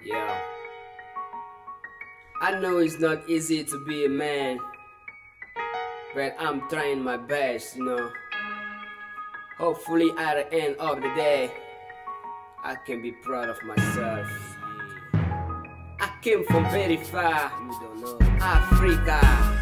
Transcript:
Yeah. I know it's not easy to be a man, but I'm trying my best. Hopefully at the end of the day, I can be proud of myself. I came from very far, Africa.